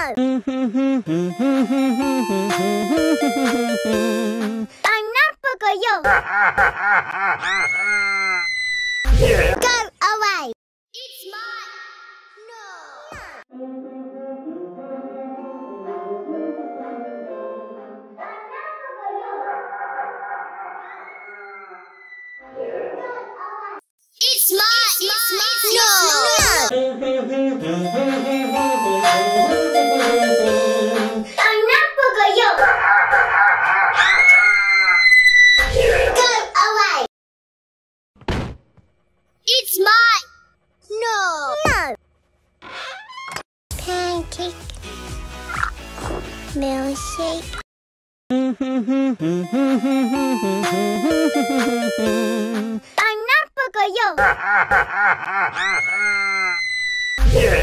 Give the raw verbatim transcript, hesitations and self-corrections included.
I'm not Pocoyo. Go away. It's mine. No. It's mine. It's mine. No. I'm not Pocoyo. Go away. It's mine. No. No. Pancake. Milkshake. I'm not Pocoyo.